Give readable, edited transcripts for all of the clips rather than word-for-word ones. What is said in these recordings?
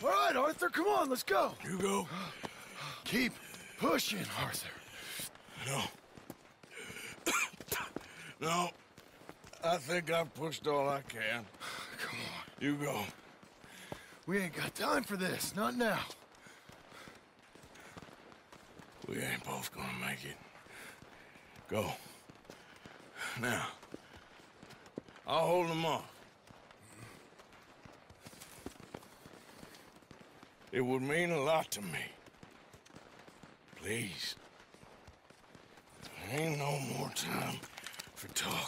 All right, Arthur, come on, let's go. You go. Keep pushing, Arthur. No. No. I think I've pushed all I can. Come on. You go. We ain't got time for this, not now. We ain't both gonna make it. Go. Now. I'll hold them off. It would mean a lot to me. Please. There ain't no more time for talk.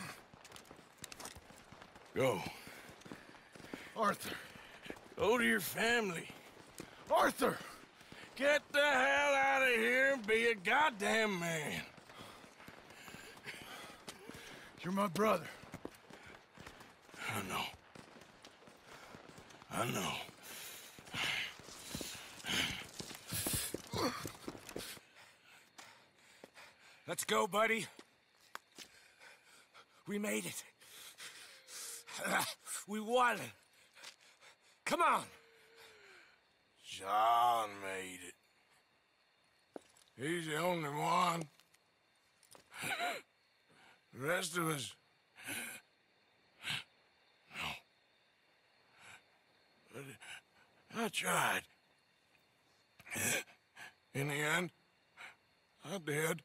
Go. Arthur. Go to your family. Arthur! Get the hell out of here and be a goddamn man. You're my brother. I know. I know. Let's go, buddy. We made it. We won. Come on. John made it. He's the only one. The rest of us... No. But I tried. In the end, I did.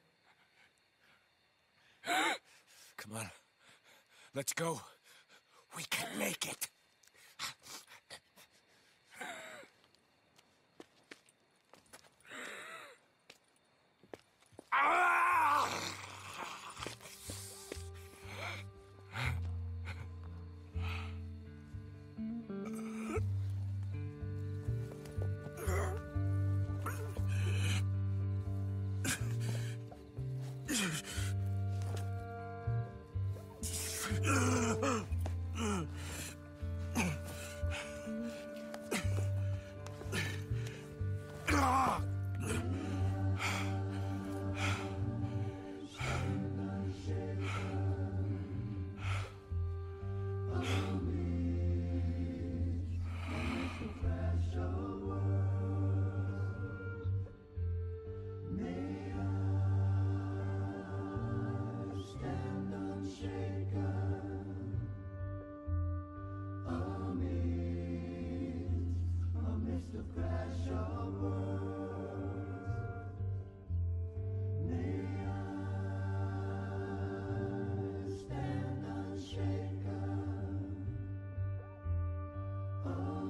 Come on. Let's go. We can make it. Oh